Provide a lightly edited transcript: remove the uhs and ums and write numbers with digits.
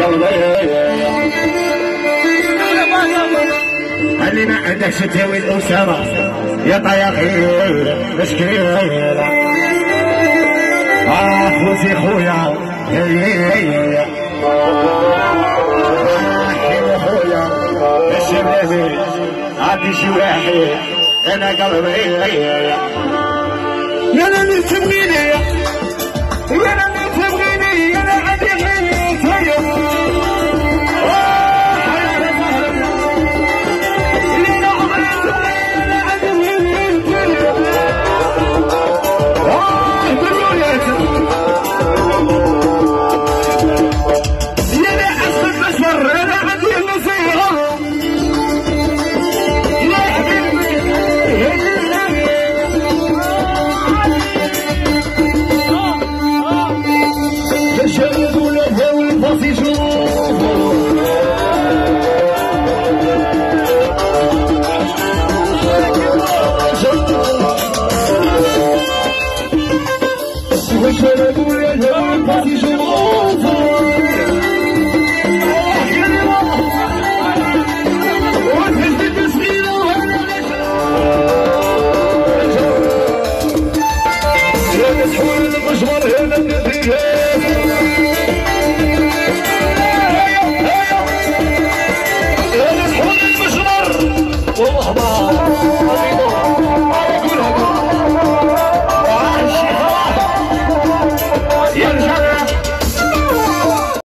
اللي ما عندك ستاوي الأسرة يا طياقين مسكين خوتي خويا خويا الشبابي عندي شي واحد انا قلبي يا انا نسميني